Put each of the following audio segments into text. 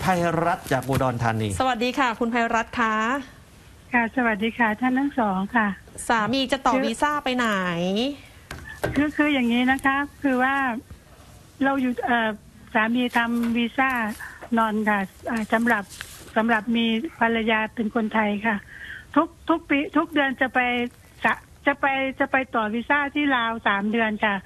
รัตน์จากอุดรธานีสวัสดีค่ะคุณไพรัตน์คะค่ะสวัสดีค่ะท่านทั้งสองค่ะสามีจะต่อวีซ่าไปไหนคืออย่างนี้นะคะคือว่าเราอยู่สามีทำวีซ่านอนค่ะสำหรับมีภรรยาเป็นคนไทยค่ะทุกปีทุกเดือนจะไปต่อวีซ่าที่ลาว3 เดือนค่ะ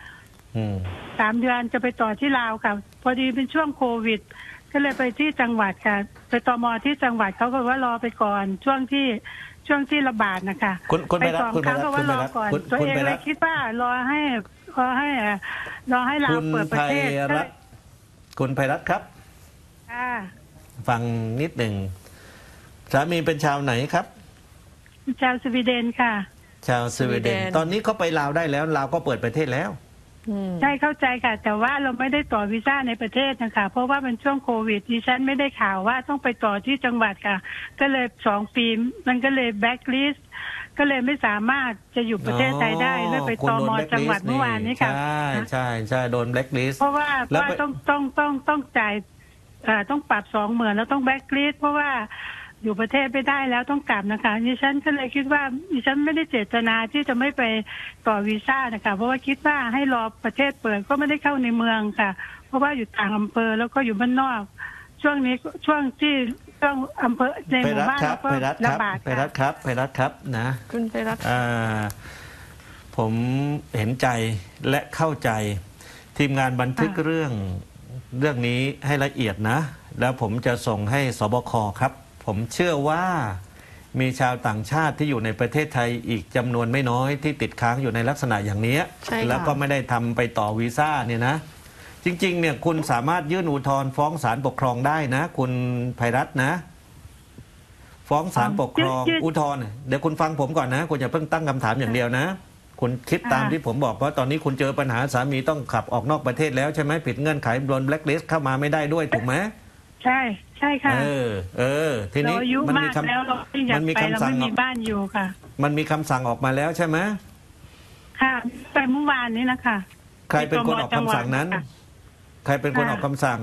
3 เดือนจะไปต่อที่ลาวค่ะพอดีเป็นช่วงโควิดก็เลยไปที่จังหวัดค่ะไปตม.ที่จังหวัดเขาก็ว่ารอไปก่อนช่วงที่ระบาดนะคะไป 2 ครั้งก็ว่ารอก่อนตัวเองเลยคิดว่ารอให้ลาวเปิดประเทศคุณไพรัตน์ครับฟังนิดหนึ่งสามีเป็นชาวไหนครับชาวสวีเดนค่ะชาวสวีเดนตอนนี้เขาไปลาวได้แล้วลาวก็เปิดประเทศแล้วใช่เข้าใจค่ะแต่ว่าเราไม่ได้ต่อวีซ่าในประเทศนะคะเพราะว่าเป็นช่วงโควิดดิฉันไม่ได้ข่าวว่าต้องไปต่อที่จังหวัดค่ะก็เลย2 ปีมันก็เลยแบ็คลิสต์ก็เลยไม่สามารถจะอยู่ประเทศไทยได้เลยไปตม.จังหวัดเมื่อวานนี้ค่ะใช่โดนแบล็คลิสต์เพราะว่าต้องจ่ายต้องปรับ20,000แล้วต้องแบ็คลิสต์เพราะว่าอยู่ประเทศไม่ได้แล้วต้องกลับนะคะดิฉันก็เลยคิดว่าดิฉันไม่ได้เจตนาที่จะไม่ไปต่อวีซ่านะคะเพราะว่าคิดว่าให้รอประเทศเปิดก็ไม่ได้เข้าในเมืองค่ะเพราะว่าอยู่ต่างอำเภอแล้วก็อยู่บ้านนอกช่วงนี้ช่วงอำเภอในหมู่บ้านก็ระบาดไพรัตน์ครับนะคุณไพรัตน์ผมเห็นใจและเข้าใจทีมงานบันทึกเรื่องนี้ให้ละเอียดนะแล้วผมจะส่งให้สบคครับผมเชื่อว่ามีชาวต่างชาติที่อยู่ในประเทศไทยอีกจำนวนไม่น้อยที่ติดค้างอยู่ในลักษณะอย่างนี้แล้วก็ไม่ได้ทำไปต่อวีซ่าเนี่ยนะจริงๆเนี่ยคุณสามารถยื่นอุทธรณ์ฟ้องศาลปกครองได้นะคุณไพรัตน์นะฟ้องศาลปกครองอุทธรณ์เดี๋ยวคุณฟังผมก่อนนะคุณอย่าเพิ่งตั้งคำถามอย่างเดียวนะคุณคิดตามที่ผมบอกเพราะตอนนี้คุณเจอปัญหาสามีต้องขับออกนอกประเทศแล้วใช่ไหมผิดเงื่อนไขโดนแบล็คลิสต์เข้ามาไม่ได้ด้วยถูกไหมใช่ค่ะทีนี้มันมีคำสั่งมันมีคำสั่งบ้านอยู่ค่ะมันมีคำสั่งออกมาแล้วใช่ไหมค่ะไปเมื่อวานนี้นะคะใครเป็นคนออกคำสั่งนั้นใครเป็นคนออกคำสั่ง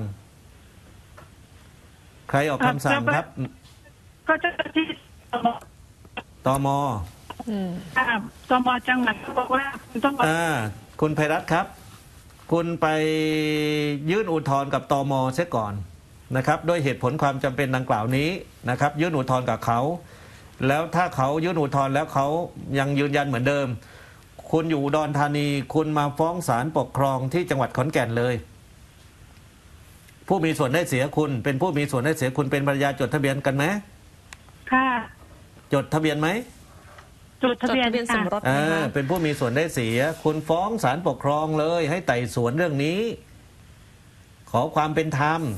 ใครออกคำสั่งครับก็เจ้าหน้าที่ตม. ตม.จังหวัดเขาบอกว่าต้องคุณไพรัตน์ครับคุณไปยื่นอุทธรณ์กับตม.เสียก่อนนะครับด้วยเหตุผลความจำเป็นดังกล่าวนี้นะครับยื่นอุทธรณ์กับเขาแล้วถ้าเขายื่นอุทธรณ์แล้วเขายังยืนยันเหมือนเดิมคุณอยู่อุดรธานีคุณมาฟ้องศาลปกครองที่จังหวัดขอนแก่นเลยผู้มีส่วนได้เสียคุณเป็นผู้มีส่วนได้เสียคุณเป็นภรรยาจดทะเบียนกันไหมค่ะจดทะเบียนไหมจดทะเบียนสมรสเป็นผู้มีส่วนได้เสียคุณฟ้องศาลปกครองเลยให้ไต่สวนเรื่องนี้ขอความเป็นธรรม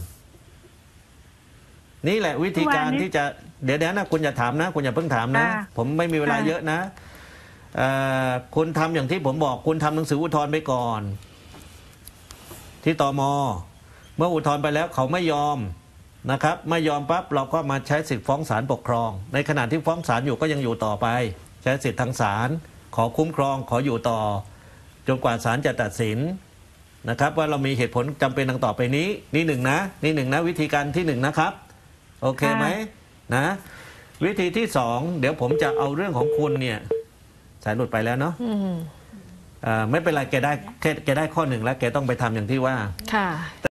นี่แหละวิธีการที่จะเดี๋ยวนะคุณอย่าถามนะคุณอย่าเพิ่งถามนะผมไม่มีเวลาเยอะนะคุณทำอย่างที่ผมบอกคุณทำหนังสืออุทธรณ์ไปก่อนที่ตม.เมื่ออุทธรณ์ไปแล้วเขาไม่ยอมนะครับไม่ยอมปั๊บเราก็มาใช้สิทธิฟ้องศาลปกครองในขณะที่ฟ้องศาลอยู่ก็ยังอยู่ต่อไปใช้สิทธิทางศาลขอคุ้มครองขออยู่ต่อจนกว่าศาลจะตัดสินนะครับว่าเรามีเหตุผลจำเป็นดังต่อไปนี้นี่หนึ่งนะวิธีการที่1นะครับโอเคไหมนะวิธีที่2เดี๋ยวผมจะเอาเรื่องของคุณเนี่ยสายหลุดไปแล้วเนาะไม่เป็นไรแกได้ข้อ 1แล้วแกต้องไปทำอย่างที่ว่าค่ะ